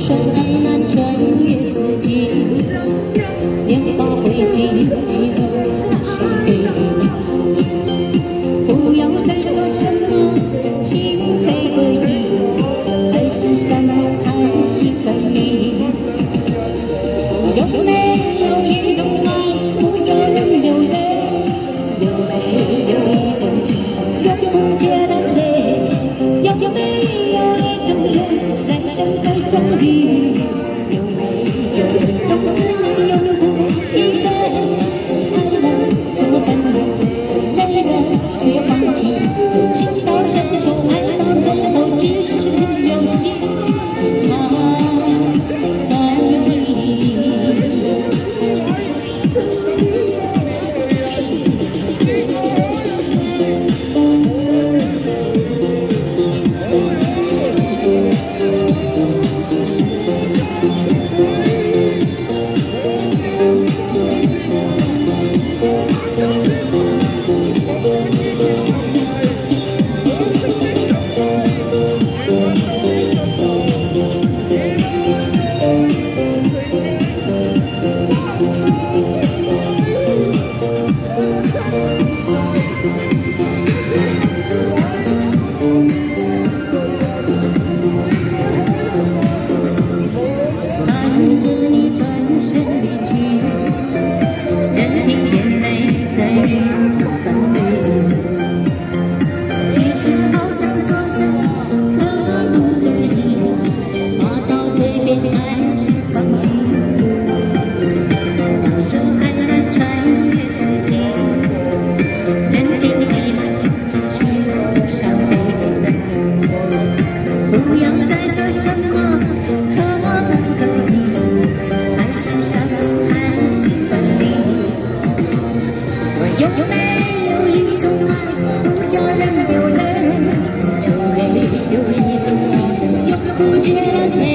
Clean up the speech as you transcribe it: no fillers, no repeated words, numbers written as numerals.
手安然穿越四季，年华会记记录是非。不要再说什么情非得已，海誓山盟还是分离。有没有一种爱不叫人流泪？有没有一种情永不觉得累？有没有一种人来生再相遇？有没有一种爱永不一个人？爱了错分了，累了却放弃，情到深处爱到最后只是游戏。不要再说什么可不可以，海誓山盟还是分离。有没有一种爱不叫人流泪？有没有一种情永不觉累？